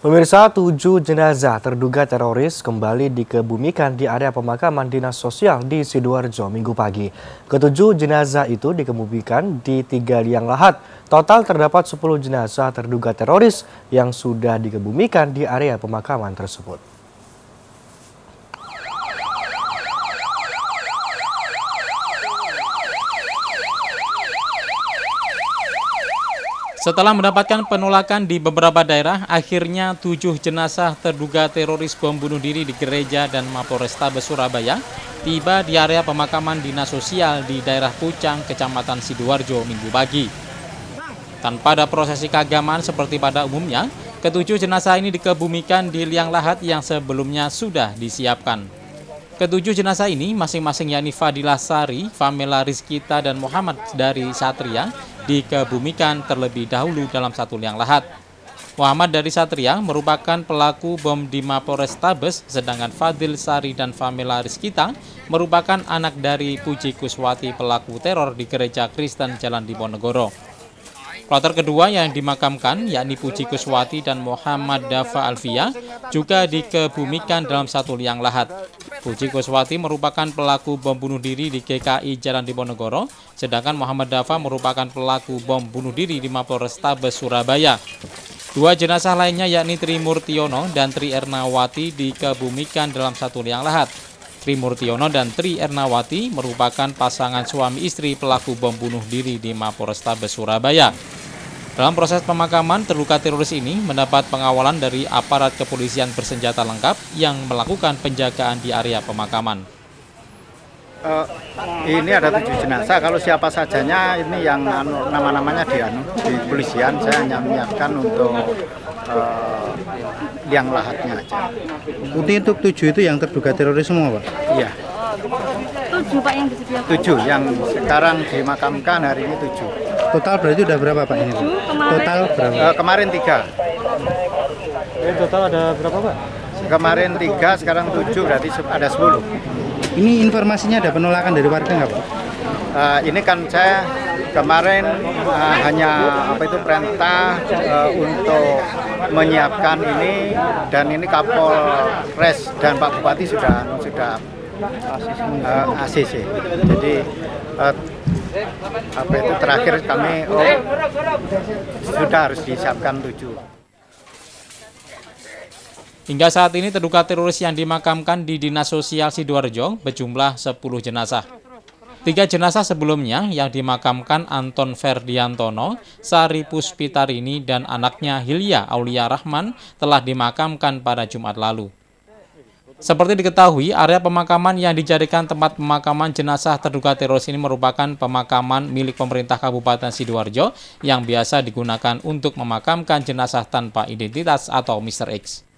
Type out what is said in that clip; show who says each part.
Speaker 1: Pemirsa, 7 jenazah terduga teroris kembali dikebumikan di area pemakaman Dinas Sosial di Sidoarjo Minggu pagi. Ketujuh jenazah itu dikebumikan di 3 liang lahat. Total terdapat 10 jenazah terduga teroris yang sudah dikebumikan di area pemakaman tersebut.
Speaker 2: Setelah mendapatkan penolakan di beberapa daerah, akhirnya 7 jenazah terduga teroris bom bunuh diri di gereja dan Mapolrestabes Surabaya tiba di area pemakaman Dinas Sosial di daerah Pucang, Kecamatan Sidoarjo Minggu pagi. Tanpa ada prosesi keagamaan seperti pada umumnya, ketujuh jenazah ini dikebumikan di liang lahat yang sebelumnya sudah disiapkan. Ketujuh jenazah ini masing-masing yakni Fadilah Sari, Famela Rizkita, dan Muhammad dari Satria dikebumikan terlebih dahulu dalam satu liang lahat. Muhammad dari Satria merupakan pelaku bom di Mapolrestabes, sedangkan Fadil Sari dan Famela Rizkita merupakan anak dari Puji Kuswati, pelaku teror di gereja Kristen Jalan Diponegoro. Kloter kedua yang dimakamkan, yakni Puji Kuswati dan Muhammad Dafa Alfia, juga dikebumikan dalam satu liang lahat. Puji Kuswati merupakan pelaku bom bunuh diri di GKI Jalan Diponegoro, sedangkan Muhammad Dafa merupakan pelaku bom bunuh diri di Mapolrestabes Surabaya. Dua jenazah lainnya yakni Tri Murtiono dan Tri Ernawati dikebumikan dalam satu liang lahat. Tri Murtiono dan Tri Ernawati merupakan pasangan suami istri pelaku bom bunuh diri di Mapolrestabes Surabaya. Dalam proses pemakaman, terduga teroris ini mendapat pengawalan dari aparat kepolisian bersenjata lengkap yang melakukan penjagaan di area pemakaman.
Speaker 3: Ini ada 7 jenazah, kalau siapa sajanya ini yang nama-namanya di kepolisian, saya hanya menyiapkan untuk liang lahatnya aja.
Speaker 4: Untuk 7 itu yang terduga teroris semua, Pak?
Speaker 3: Iya.
Speaker 5: 7 Pak yang disediakan?
Speaker 3: 7 yang sekarang dimakamkan hari ini 7.
Speaker 4: Total berarti udah berapa Pak ini? Total berapa?
Speaker 3: Kemarin 3.
Speaker 1: Total ada berapa, Pak?
Speaker 3: Kemarin 3, sekarang 7, berarti ada 10.
Speaker 4: Ini informasinya ada penolakan dari warga nggak Pak?
Speaker 3: Ini kan saya kemarin hanya perintah untuk menyiapkan ini, dan ini Kapolres dan Pak Bupati sudah ACC. Jadi terakhir kami sudah harus disiapkan 7.
Speaker 2: Hingga saat ini terduga teroris yang dimakamkan di Dinas Sosial Sidoarjo berjumlah 10 jenazah. 3 jenazah sebelumnya yang dimakamkan Anton Ferdiantono, Sari Puspitarini, dan anaknya Hilya Aulia Rahman telah dimakamkan pada Jumat lalu. Seperti diketahui, area pemakaman yang dijadikan tempat pemakaman jenazah terduga teroris ini merupakan pemakaman milik pemerintah Kabupaten Sidoarjo yang biasa digunakan untuk memakamkan jenazah tanpa identitas atau Mr. X.